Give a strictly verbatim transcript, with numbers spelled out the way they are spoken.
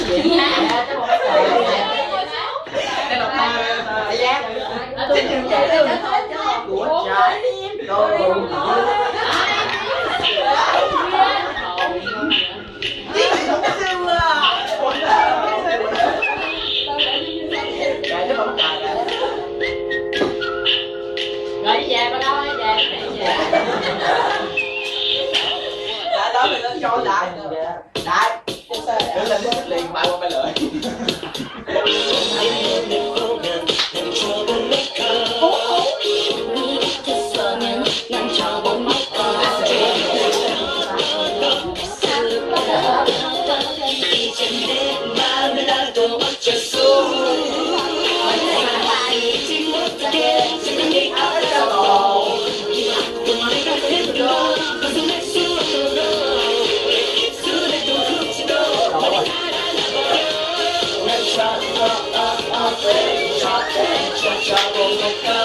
Đây là ta giác. Của trái đôi cùng. Rồi đi về qua đâu đi về về. Đã đó mình lên cho đại. Đại. Đứng lên xích liền bay qua bay lợi. Trouble,